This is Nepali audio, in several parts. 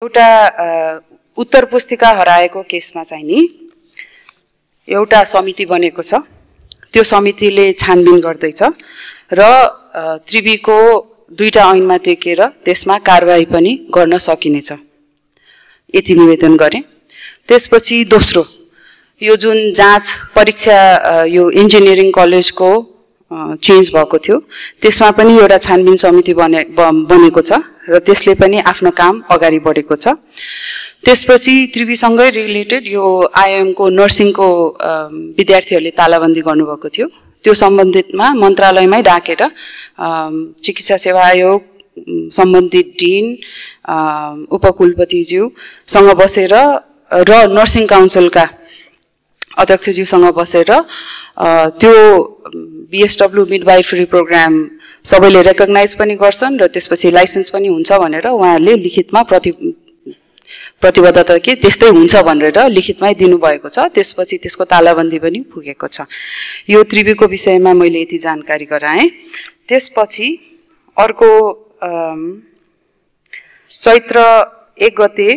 एउटा उत्तर पुस्तिका हराएको केसमा चाहिँ नि एउटा समिति बनेको छ। त्यो समितिले छानबिन गर्दैछ र त्रिवीको दुईटा ऐनमा टेकेर त्यसमा कारबाही पनि गर्न सकिनेछ, यति निवेदन गरे। त्यसपछि दोस्रो, यो जुन जाँच परीक्षा यो इन्जिनियरिङ कलेजको चेन्ज भएको थियो त्यसमा पनि एउटा छानबिन समिति बनेको छ र त्यसले पनि आफ्नो काम अगाडि बढेको छ। त्यसपछि त्रिवीसँगै रिलेटेड यो आइएम को नर्सिङको विद्यार्थीहरूले तालाबन्दी गर्नुभएको थियो, त्यो सम्बन्धितमा मन्त्रालयमै डाकेर चिकित्सा सेवा आयोग, सम्बन्धित डिन, उपकुलपतिज्यूसँग बसेर र नर्सिङ काउन्सिलका अध्यक्षज्यूसँग बसेर त्यो बीएसडब्ल्यू मिडवाइफरी प्रोग्राम सबैले रेकग्नाइज पनि गर्छन् र त्यसपछि लाइसेन्स पनि हुन्छ भनेर उहाँहरूले लिखितमा प्रतिबद्धता के त्यस्तै हुन्छ भनेर लिखितमै दिनुभएको छ। त्यसपछि त्यसको तालाबन्दी पनि पुगेको छ। यो त्रिवीको विषयमा मैले यति जानकारी गराएँ। त्यसपछि अर्को चैत्र 1 गते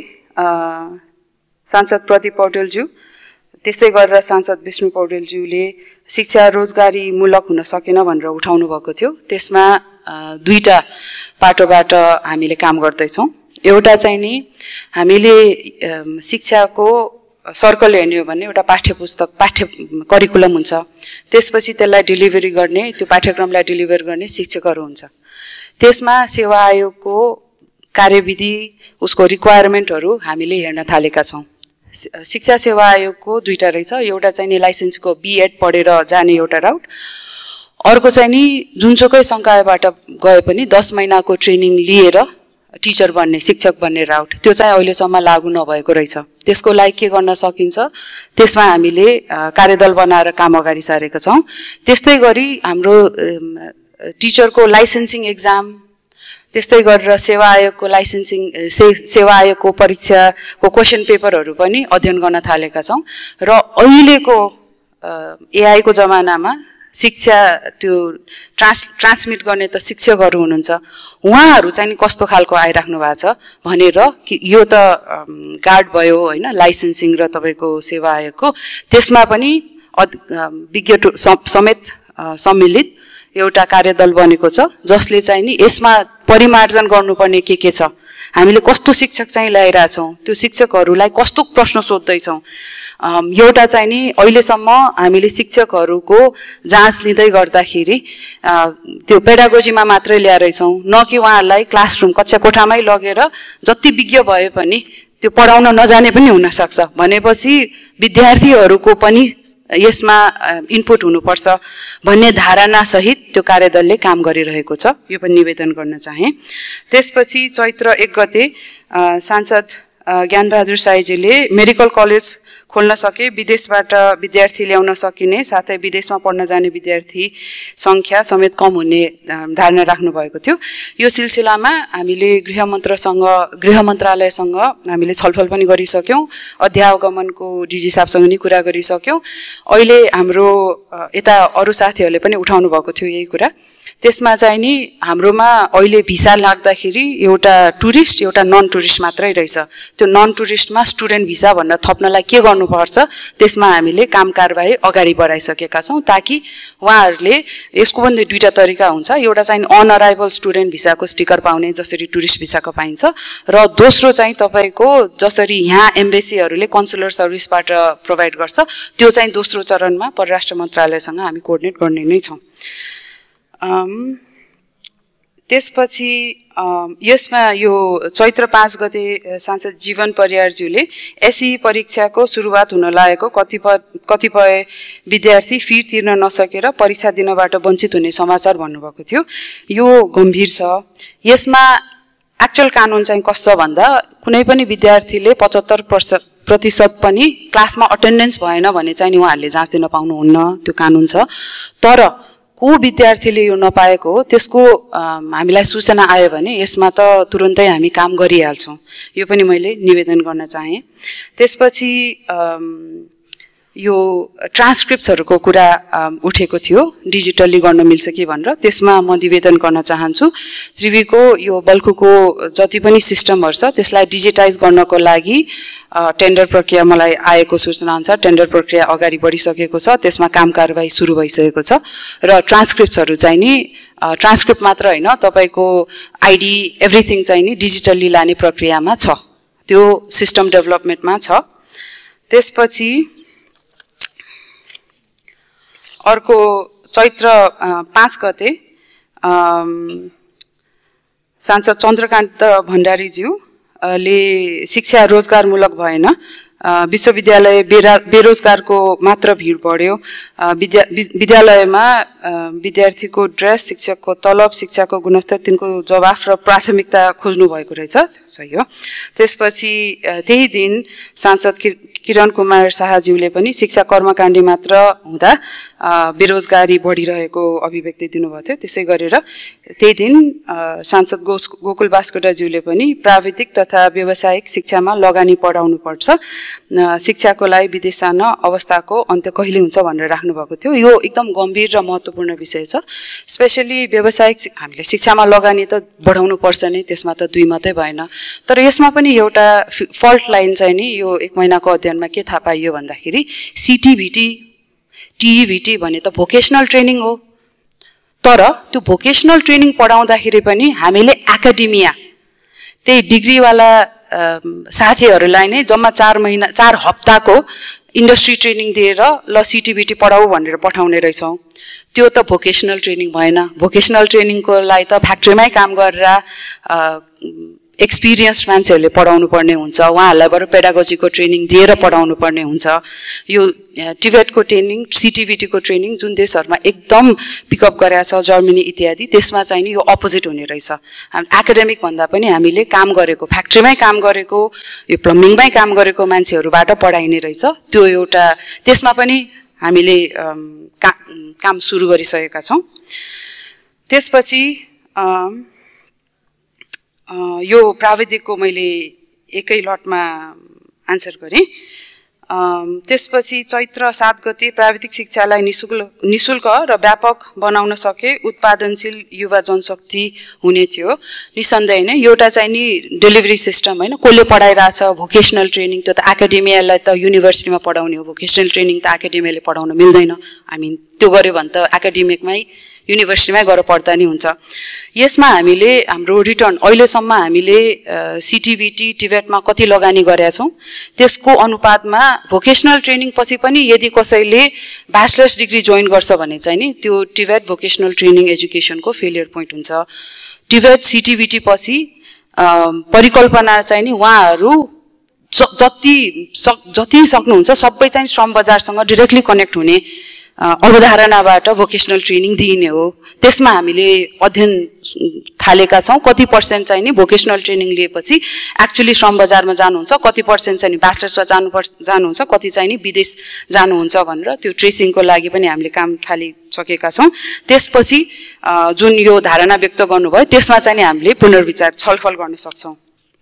सांसद प्रदीप पौडेलज्यू, त्यस्तै गरेर सांसद विष्णु पौडेलज्यूले शिक्षा रोजगारीमूलक हुन सकेन भनेर उठाउनु भएको थियो। त्यसमा दुईटा पाटोबाट हामीले काम गर्दैछौँ। एउटा चाहिँ नि हामीले शिक्षाको सर्कल हेर्ने हो भने एउटा पाठ्य करिकुलम हुन्छ, त्यसपछि त्यसलाई डेलिभरी गर्ने, त्यो पाठ्यक्रमलाई डेलिभर गर्ने शिक्षकहरू हुन्छ। त्यसमा सेवा आयोगको कार्यविधि, उसको रिक्वायरमेन्टहरू हामीले हेर्न थालेका छौँ। शिक्षा सेवा आयोगको दुईटा रहेछ, एउटा चाहिँ नि लाइसेन्सको बीएड पढेर जाने एउटा राउट, अर्को चाहिँ नि जुनसुकै संकायबाट गए पनि 10 महिनाको ट्रेनिङ लिएर टिचर बन्ने, शिक्षक बन्ने राउट, त्यो चाहिँ अहिलेसम्म लागू नभएको रहेछ। त्यसको लागि के गर्न सकिन्छ, त्यसमा हामीले कार्यदल बनाएर काम अगाडि सारेका छौँ। त्यस्तै गरी हाम्रो टिचरको लाइसेन्सिङ एक्जाम, त्यस्तै गरेर सेवा आयोगको सेवा आयोगको परीक्षाको क्वेसन पेपरहरू पनि अध्ययन गर्न थालेका छौँ। र अहिलेको एआई को जमानामा शिक्षा त्यो ट्रान्समिट गर्ने त शिक्षकहरू हुनुहुन्छ, उहाँहरू चाहिँ कस्तो खालको आइराख्नु भएको छ भनेर यो त गार्ड भयो होइन, लाइसेन्सिङ र तपाईँको सेवा आयोगको, त्यसमा पनि विज्ञ समेत सम्मिलित एउटा कार्यदल बनेको छ, जसले चाहिँ नि यसमा परिमार्जन गर्नुपर्ने के छ, हामीले कस्तो शिक्षक चाहिँ ल्याइरहेछौँ, त्यो शिक्षकहरूलाई कस्तो प्रश्न सोध्दैछौँ। एउटा चाहिँ नि अहिलेसम्म हामीले शिक्षकहरूको जाँच लिँदै गर्दाखेरि त्यो पेडागोजीमा मात्रै ल्याएछौँ, न कि उहाँहरूलाई क्लासरुम कक्षा कोठामै लगेर जति विज्ञ भए पनि त्यो पढाउन नजाने पनि हुनसक्छ भनेपछि विद्यार्थीहरूको पनि यसमा इनपुट हुनुपर्छ भन्ने धारणा सहित त्यो कार्यदलले काम गरिरहेको छ, यो पनि निवेदन गर्न चाहे। त्यसपछि चैत्र 1 गते सांसद ज्ञानबहादुर साईजीले मेडिकल कलेज खोल्न सके, विदेशबाट विद्यार्थी ल्याउन सकिने, साथै विदेशमा पढ्न जाने विद्यार्थी संख्या समेत कम हुने धारणा राख्नु भएको थियो। यो सिलसिलामा हामीले गृह मन्त्रालयसँग हामीले छलफल पनि गरिसक्यौँ, अध्यागमनको डीजी साहबसँग नि कुरा गरिसक्यौँ। अहिले हाम्रो यता अरू साथीहरूले पनि उठाउनु भएको थियो यही कुरा। त्यसमा चाहिँ नि हाम्रोमा अहिले भिसा लाग्दाखेरि एउटा टुरिस्ट एउटा नन टुरिस्ट मात्रै रहेछ। त्यो नन टुरिस्टमा स्टुडेन्ट भिसा भन्न थप्नलाई के गर्नुपर्छ त्यसमा हामीले काम कारबाही अगाडि बढाइसकेका छौँ, ताकि उहाँहरूले यसको पनि दुईटा तरिका हुन्छ। एउटा चाहिँ अन अराइभल स्टुडेन्ट भिसाको स्टिकर पाउने जसरी टुरिस्ट भिसाको पाइन्छ, र दोस्रो चाहिँ तपाईँको जसरी यहाँ एम्बेसीहरूले कन्सुलर सर्भिसबाट प्रोभाइड गर्छ त्यो चाहिँ दोस्रो चरणमा परराष्ट्र मन्त्रालयसँग हामी कोअर्डिनेट गर्ने नै छौँ। त्यसपछि यसमा यो चैत्र 5 गते सांसद जीवन परियारज्यूले एसई परीक्षाको सुरुवात हुन लागेको कतिपय विद्यार्थी फी तिर्न नसकेर परीक्षा दिनबाट वञ्चित हुने समाचार भन्नुभएको थियो। यो गम्भीर छ। यसमा एक्चुअल कानुन चाहिँ कस्तो भन्दा कुनै पनि विद्यार्थीले 75% पनि क्लासमा अटेन्डेन्स भएन भने चाहिँ उहाँहरूले जाँच दिन पाउनुहुन्न, त्यो कानुन छ। तर को विद्यार्थीले यो नपाएको हो त्यसको हामीलाई सूचना आयो भने यसमा त तुरुन्तै हामी काम गरिहाल्छौँ, यो पनि मैले निवेदन गर्न चाहे। त्यसपछि यो ट्रान्सक्रिप्ट्सहरुको कुरा उठेको थियो, डिजिटली गर्न मिल्छ कि भनेर। त्यसमा म निवेदन गर्न चाहन्छु, त्रिवीको यो बल्कुको जति पनि सिस्टमहरु छ त्यसलाई डिजिटाइज गर्नको लागि टेन्डर प्रक्रिया मलाई आएको सूचना अनुसार टेन्डर प्रक्रिया अगाडि बढिसकेको छ। त्यसमा काम कारबाही सुरु भइसकेको छ र ट्रान्सक्रिप्ट्सहरु चाहिँ नि ट्रान्सक्रिप्ट मात्र हैन, तपाईको आईडी एभ्रीथिङ चाहिँ नि डिजिटली लाने प्रक्रियामा छ, त्यो सिस्टम डेभलपमेन्टमा छ। त्यसपछि अर्को चैत्र 5 गते सांसद चन्द्रकान्त भण्डारीज्यू ले शिक्षा रोजगारमूलक भएन, विश्वविद्यालय बेरोजगारको मात्र भिड बढ्यो, विद्यालयमा विद्यार्थीको ड्रेस, शिक्षकको तलब, शिक्षाको गुणस्तर, तिनको जवाफ र प्राथमिकता खोज्नु भएको रहेछ, सही हो। त्यसपछि त्यही दिन सांसद किरण कुमार शाहज्यूले पनि शिक्षा कर्मकाण्डी मात्र हुँदा बेरोजगारी बढिरहेको अभिव्यक्ति दिनुभएको थियो। त्यसै गरेर त्यही दिन सांसद गोकुल बास्कोटाज्यूले पनि प्राविधिक तथा व्यावसायिक शिक्षामा लगानी बढाउनु पर्छ, शिक्षाको लागि विदेश जान अवस्थाको अन्त्य कहिले हुन्छ भनेर राख्नु भएको थियो। यो एकदम गम्भीर र महत्त्वपूर्ण विषय छ। स्पेशली व्यावसायिक हामीले शिक्षामा लगानी त बढाउनु पर्छ नै, त्यसमा त दुई मात्रै भएन। तर यसमा पनि एउटा फल्ट लाइन चाहिँ नि यो 1 महिनाको अध्ययनमा के थाहा पाइयो भन्दाखेरि सीटीभीटी टीईभीटी भने त भोकेशनल ट्रेनिङ हो, तर त्यो भोकेशनल ट्रेनिङ पढाउँदाखेरि पनि हामीले एकाडेमिया त्यही डिग्रीवाला साथीहरूलाई नै जम्मा 4 हप्ताको इन्डस्ट्री ट्रेनिङ दिएर ल सीटीभीटी पढाऊ भनेर पठाउने रहेछौँ। त्यो त भोकेशनल ट्रेनिङ भएन। भोकेशनल ट्रेनिङको लागि त फ्याक्ट्रीमै काम गरेर एक्सपिरियन्स मान्छेहरूले पढाउनु पर्ने हुन्छ, उहाँहरूलाई बरु पेडागोजीको ट्रेनिङ दिएर पढाउनु पर्ने हुन्छ। यो टिबेटको ट्रेनिङ, सीटीभीटीको ट्रेनिङ जुन देशहरुमा एकदम पिकअप गरेको छ, जर्मनी इत्यादि, त्यसमा चाहिँ नि यो अपोजिट हुने रहेछ। एकाडेमिक भन्दा पनि हामीले काम गरेको, फ्याक्ट्रीमै काम गरेको, यो प्लम्बिङमै काम गरेको मान्छेहरूबाट पढाइने रहेछ। त्यो एउटा त्यसमा पनि हामीले काम सुरु गरिसकेका छौं। त्यसपछि यो प्राविधिकको मैले एकै लटमा आन्सर गरेँ। त्यसपछि चैत्र 7 गते प्राविधिक शिक्षालाई निशुल्क र व्यापक बनाउन सके उत्पादनशील युवा जनशक्ति हुने थियो। निसन्देह नै एउटा चाहिँ नि डेलिभरी सिस्टम हैन, कसले पढाइरहेछ, भोकेशनल ट्रेनिङ त्यो त एकाडेमियालाई त युनिभर्सिटीमा पढाउने हो, भोकेशनल ट्रेनिङ त एकाडेमियाले पढाउन मिल्दैन। हामी त्यो गर्यो भने त एकाडेमिकमै युनिभर्सिटीमै गएर पढ्दा नि हुन्छ। यसमा हामीले हाम्रो रिटर्न अहिलेसम्म हामीले सीटीभीटी टिबेटमा कति लगानी गरेका छौं, त्यसको अनुपातमा भोकेशनल ट्रेनिङ पछि पनि यदि कसैले ब्याचलर्स डिग्री जोइन गर्छ भने चाहिँ नि त्यो टिबेट भोकेशनल ट्रेनिङ एजुकेसनको फेलियर पोइन्ट हुन्छ। टिबेट सीटीभीटी पछि परिकल्पना चाहिँ नि उहाँहरू जति सक्नुहुन्छ सबै चाहिँ श्रम बजारसँग डाइरेक्टली कनेक्ट हुने अवधारणाबाट भोकेशनल ट्रेनिङ दिइने हो। त्यसमा हामीले अध्ययन थालेका छौं, कति पर्सेन्ट चाहिँ नि भोकेशनल ट्रेनिङ लिएपछि एक्चुअली श्रम बजारमा जानुहुन्छ, कति पर्सेन्ट चाहिँ नि ब्याचलर्समा जानुहुन्छ, कति चाहिँ नि विदेश जानुहुन्छ भनेर त्यो ट्रेसिङको लागि पनि हामीले काम थालिसकेका छौं। त्यसपछि जुन यो धारणा व्यक्त गर्नुभयो त्यसमा चाहिँ नि हामीले पुनर्विचार छलफल गर्न सक्छौं।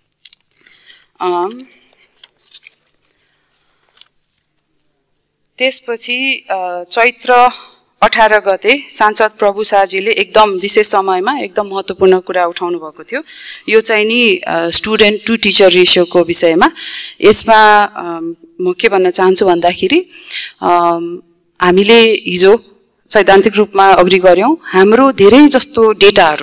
त्यसपछि चैत्र 18 गते सांसद प्रभु शाहजीले एकदम विशेष समयमा एकदम महत्त्वपूर्ण कुरा उठाउनु भएको थियो। यो चाहिँ नि स्टुडेन्ट टु टिचर रेशियोको विषयमा। यसमा म के भन्न चाहन्छु भन्दाखेरि हामीले हिजो सैद्धान्तिक रूपमा अग्री गर्यौं, हाम्रो धेरै जस्तो डेटाहरू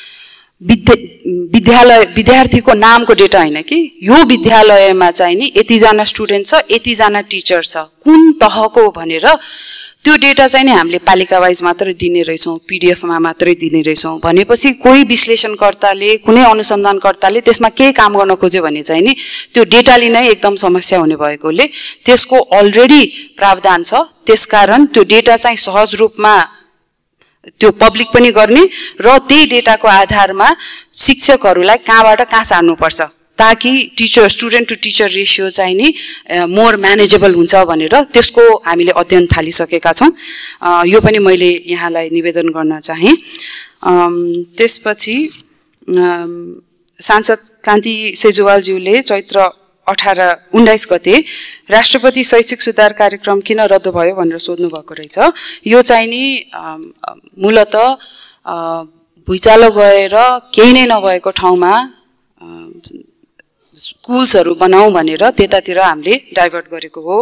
विद्यार्थीको नामको डेटा हैन कि यो विद्यालयमा चाहिँ नि यतिजना स्टुडेन्ट छ, यतिजना टिचर छ, कुन तहको भनेर त्यो डेटा चाहिँ नि हामीले पालिका वाइज मात्र दिने रहेछौं, पीडीएफमा मात्रै दिने रहेछौं। भनेपछि कोही विश्लेषणकर्ताले, कुनै अनुसन्धानकर्ताले त्यसमा के काम गर्न खोज्यो भने चाहिँ नि त्यो डेटा लिनै एकदम समस्या हुने भएकोले त्यसको अलरेडी प्रावधान छ। त्यसकारण त्यो डेटा चाहिँ सहज रूपमा त्यो पब्लिक पनि गर्ने र त्यही डेटाको आधारमा शिक्षकहरूलाई कहाँबाट कहाँ सार्नुपर्छ ताकि स्टुडेन्ट टु टिचर रेशियो चाहिँ नि मोर म्यानेजेबल हुन्छ भनेर त्यसको हामीले अध्ययन थालिसकेका छौं। यो पनि मैले यहाँलाई निवेदन गर्न चाहे। त्यसपछि सांसद कान्ति सेजुवालज्यूले चैत्र 19 गते राष्ट्रपति शैक्षिक सुधार कार्यक्रम किन रद्द भयो भनेर सोध्नु भएको रहेछ। यो चाहिँ नि मूलत भुइँचालो गएर केही नै नभएको ठाउँमा स्कुल्सहरू बनाऊ भनेर त्यतातिर हामीले डाइभर्ट गरेको हो।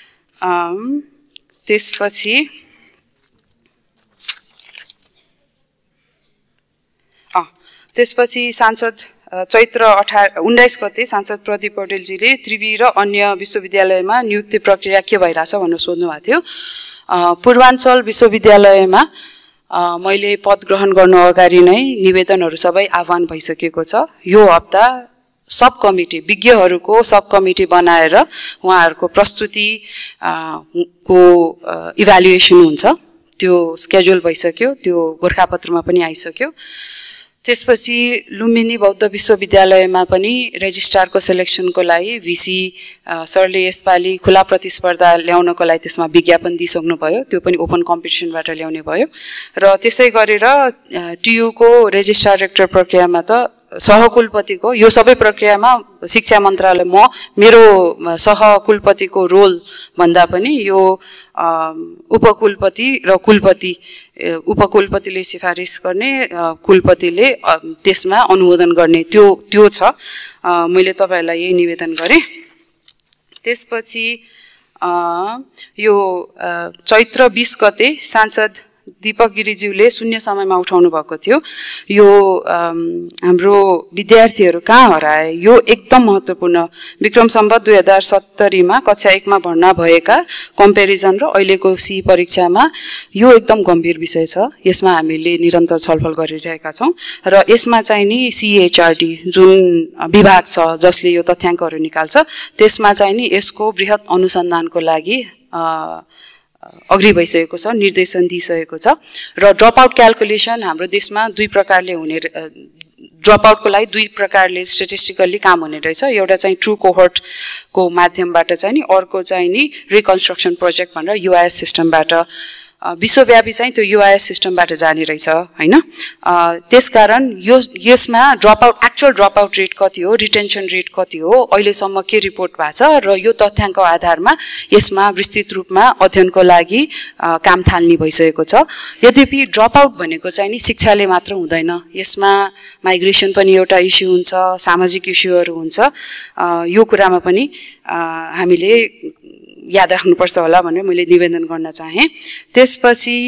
त्यसपछि सांसद चैत्र 19 गते सांसद प्रदीप पौडेलजीले त्रिवी र अन्य विश्वविद्यालयमा नियुक्ति प्रक्रिया के भइरहेछ भनेर सोध्नु भएको थियो। पूर्वाञ्चल विश्वविद्यालयमा मैले पद ग्रहण गर्नु अगाडि नै निवेदनहरू सबै आह्वान भइसकेको छ। यो हप्ता सब कमिटी विज्ञहरूको सब कमिटी बनाएर उहाँहरूको प्रस्तुति को इभ्यालुएसन हुन्छ, त्यो स्केड्युल भइसक्यो, त्यो गोरखापत्रमा पनि आइसक्यो। त्यसपछि लुम्बिनी बौद्ध विश्वविद्यालयमा पनि रेजिस्ट्रारको सेलेक्सनको लागि भिसी सरले यसपालि खुला प्रतिस्पर्धा ल्याउनको लागि त्यसमा विज्ञापन दिइसक्नु भयो, त्यो पनि ओपन कम्पिटिसनबाट ल्याउने भयो। र त्यसै गरेर टियुको रेजिस्ट्रार रेक्टर प्रक्रियामा त सहकुलपतिको यो सबै प्रक्रियामा शिक्षा मन्त्रालय मेरो सहकुलपतिको रोल भन्दा पनि यो उपकुलपति र कुलपति, उपकुलपतिले सिफारिस गर्ने, कुलपतिले त्यसमा अनुमोदन गर्ने त्यो छ। मैले तपाईहरुलाई यही निवेदन गरेँ। त्यसपछि यो चैत्र 20 गते सांसद दीपक गिरिज्यूले शून्य समयमा उठाउनु भएको थियो। यो हाम्रो विद्यार्थीहरू कहाँ हराए, यो एकदम महत्त्वपूर्ण। विक्रम सम्वत 2070 मा कक्षा 1 मा भर्ना भएका कम्पेरिजन र अहिलेको सी परीक्षामा यो एकदम गम्भीर विषय छ। यसमा हामीले निरन्तर छलफल गरिरहेका छौं र यसमा चाहिँ नि सीएचआरडी जुन विभाग छ जसले यो तथ्याङ्कहरू निकाल्छ, त्यसमा चाहिँ नि यसको बृहत अनुसन्धानको लागि अग्री भइसकेको छ, निर्देशन दिइसकेको छ। र ड्रप आउट क्याल्कुलेसन हाम्रो देशमा दुई प्रकारले हुने, ड्रप आउटको लागि दुई प्रकारले स्ट्याटिस्टिकली काम हुने रहेछ। एउटा चाहिँ ट्रु कोहोर्टको माध्यमबाट चाहिँ नि, अर्को चाहिँ नि रिकन्स्ट्रक्सन प्रोजेक्ट भनेर युआइएस सिस्टमबाट, विश्वव्यापी चाहिँ त्यो युआइएस सिस्टमबाट जाने रहेछ हैन। त्यसकारण यसमा drop out, actual drop out rate कति हो, रिटेन्सन रेट कति हो, अहिलेसम्म के रिपोर्ट भएको छ र यो तथ्याङ्कको आधारमा यसमा विस्तृत रूपमा अध्ययनको लागि काम थाल्ने भइसकेको छ। यद्यपि ड्रप आउट भनेको चाहिँ नि शिक्षाले मात्र हुँदैन, यसमा माइग्रेसन पनि एउटा इस्यु हुन्छ, सामाजिक इस्युहरू हुन्छ। यो कुरामा पनि हामीले याद राख्नुपर्छ होला भनेर मैले निवेदन गर्न चाहे। त्यसपछि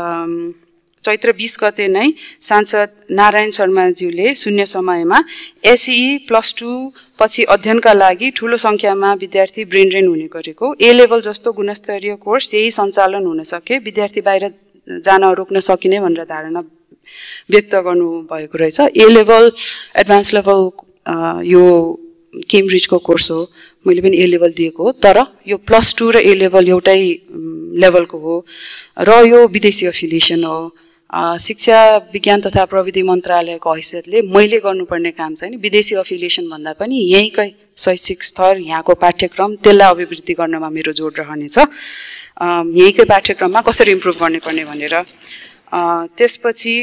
चैत्र 20 गते नै सांसद नारायण शर्माज्यूले शून्य समयमा एसई +2 पछि अध्ययनका लागि ठूलो संख्यामा विद्यार्थी ब्रेन ड्रेन हुने गरेको, ए लेभल जस्तो गुणस्तरीय कोर्स यही सञ्चालन हुन सके, विद्यार्थी बाहिर जान रोक्न सकिने भनेर धारणा व्यक्त गर्नु भएको रहेछ। ए लेभल एडभान्स लेभल यो केम्ब्रिजको कोर्स हो, मैले पनि ए लेभल दिएको हो, तर यो +2 र ए लेभल एउटै लेभलको हो र यो विदेशी एफिलिएसन हो। शिक्षा विज्ञान तथा प्रविधि मन्त्रालयको हैसियतले मैले गर्नुपर्ने काम चाहिँ विदेशी एफिलिएसन भन्दा पनि यहीँकै शैक्षिक स्तर, यहाँको पाठ्यक्रम, त्यसलाई अभिवृद्धि गर्नमा मेरो जोड रहनेछ। यहीँकै पाठ्यक्रममा कसरी इम्प्रुभ गर्नुपर्ने भनेर। त्यसपछि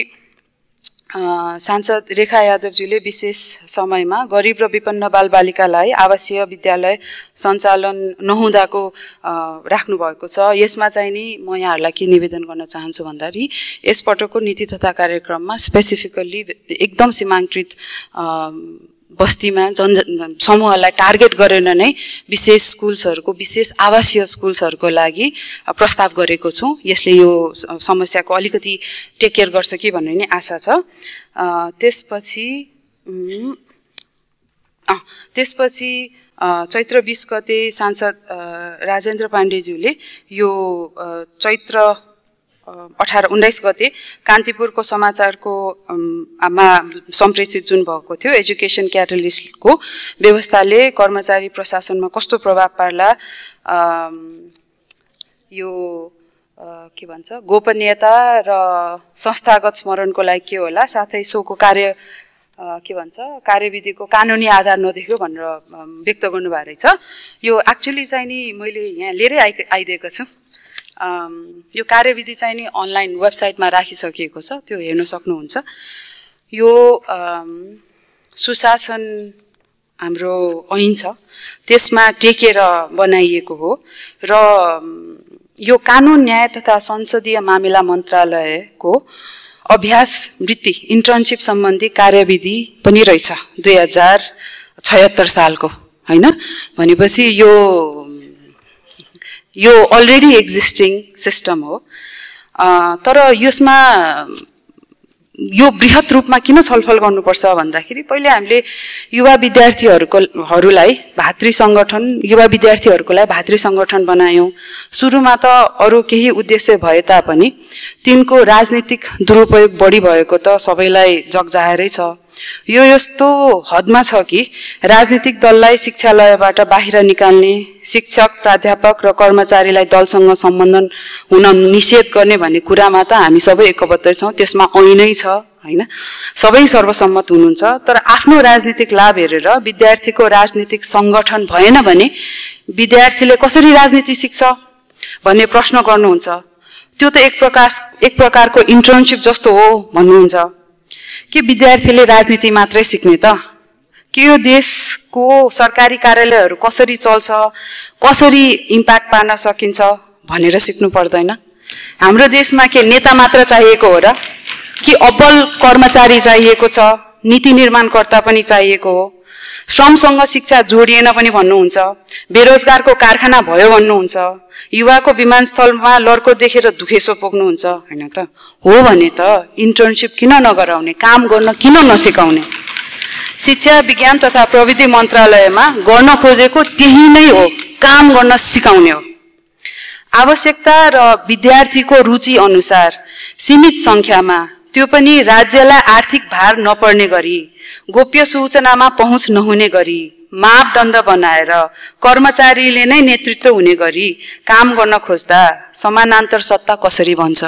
सांसद रेखा यादवजीले विशेष समयमा गरिब र विपन्न बालबालिकालाई आवासीय विद्यालय सञ्चालन नहुँदाको राख्नु भएको छ। यसमा चाहिँ नि म यहाँहरूलाई के निवेदन गर्न चाहन्छु भन्दाखेरि यसपटकको नीति तथा कार्यक्रममा स्पेसिफिकल्ली एकदम सीमाङ्कृत बस्तीमा समूहलाई टार्गेट गरेर नै विशेष स्कुल्सहरूको, विशेष आवासीय स्कुल्सहरूको लागि प्रस्ताव गरेको छौँ। यसले यो समस्याको अलिकति टेक केयर गर्छ कि भन्ने नि आशा छ। त्यसपछि चैत्र 20 गते सांसद राजेन्द्र पाण्डेज्यूले यो चैत्र 18-19 गते कान्तिपुरको समाचारको मा सम्प्रेषित जुन भएको थियो एजुकेसन क्याटलिस्टको व्यवस्थाले कर्मचारी प्रशासनमा कस्तो प्रभाव पार्ला, यो के भन्छ गोपनीयता र संस्थागत स्मरणको लागि के होला, साथै सोको कार्य के भन्छ कार्यविधिको कानुनी आधार नदेख्यो भनेर व्यक्त गर्नुभएको रहेछ। यो एक्चुअली चाहिँ नि मैले यहाँ लिएरै आइदिएको छु। यो कार्यविधि चाहिँ नि अनलाइन वेबसाइटमा राखिसकिएको छ, त्यो हेर्न सक्नुहुन्छ। यो सुशासन हाम्रो ऐन छ त्यसमा टेकेर बनाइएको हो र यो कानुन न्याय तथा संसदीय मामिला मन्त्रालयको अभ्यास वृत्ति इन्टर्नशिप सम्बन्धी कार्यविधि पनि रहेछ 2076 सालको हैन भनेपछि यो अलरेडी एक्जिस्टिङ सिस्टम हो तर यसमा यो बृहत रूपमा किन छलफल गर्नुपर्छ भन्दाखेरि पहिले हामीले युवा विद्यार्थीहरूलाई भातृ संगठन युवा विद्यार्थीहरूलाई भातृ संगठन बनायौं सुरुमा त अरु केही उद्देश्य भए तापनि तिनको राजनीतिक दुरुपयोग बढी भएको त सबैलाई जगजाहेरै छ यो यस्तो हदमा छ कि राजनीतिक दललाई शिक्षालयबाट बाहिर निकाल्ने शिक्षक प्राध्यापक र कर्मचारीलाई दलसँग सम्बन्धन हुन निषेध गर्ने भन्ने कुरामा त हामी सबै एकबद्ध छौं त्यसमा ऐनै छ हैन सबै सर्वसम्मत हुनुहुन्छ तर आफ्नो राजनीतिक लाभ हेरेर विद्यार्थीको राजनीतिक संगठन भएन भने विद्यार्थीले कसरी राजनीति सिक्छ भन्ने प्रश्न गर्नुहुन्छ त्यो त एक प्रकारको इन्टर्नशिप जस्तो हो भन्नुहुन्छ के विद्यार्थीले राजनीति मात्रै सिक्ने त के यो देशको सरकारी कार्यालयहरू कसरी चल्छ कसरी इम्प्याक्ट पार्न सकिन्छ भनेर सिक्नु पर्दैन हाम्रो देशमा के नेता मात्र चाहिएको हो र कि अब्बल कर्मचारी चाहिएको छ नीति निर्माणकर्ता पनि चाहिएको हो श्रमसँग शिक्षा जोडिएन पनि भन्नुहुन्छ बेरोजगारको कारखाना भयो भन्नुहुन्छ युवाको विमानस्थलमा लड्को देखेर दुखेसो पोक्नुहुन्छ हैन त हो भने त इन्टर्नशिप किन नगराउने काम गर्न किन नसिकाउने शिक्षा विज्ञान तथा प्रविधि मन्त्रालयमा गर्न खोजेको त्यही नै हो काम गर्न सिकाउने हो आवश्यकता र विद्यार्थीको रुचि अनुसार सीमित संख्यामा त्यो पनि राज्यलाई आर्थिक भार नपर्ने गरी गोप्य सूचनामा पहुँच नहुने गरी मापदण्ड बनाएर कर्मचारीले नै नेतृत्व हुने गरी काम गर्न खोज्दा समानान्तर सत्ता कसरी बन्छ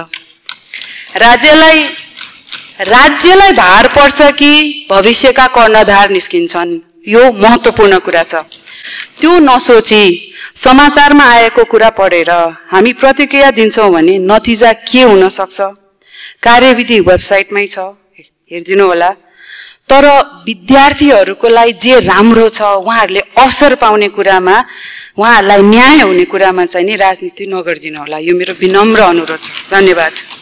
राज्यलाई भार पर्छ कि भविष्यका कर्णधार निस्किन्छन् यो महत्त्वपूर्ण कुरा छ त्यो नसोची समाचारमा आएको कुरा पढेर हामी प्रतिक्रिया दिन्छौं भने नतिजा के हुन सक्छ कार्यविधि वेबसाइटमै छ हेर्दिनु होला तर विद्यार्थीहरूको लागि जे राम्रो छ उहाँहरूले अवसर पाउने कुरामा उहाँहरूलाई न्याय हुने कुरामा चाहिँ नि राजनीति नगर्दिनु होला यो मेरो विनम्र अनुरोध छ धन्यवाद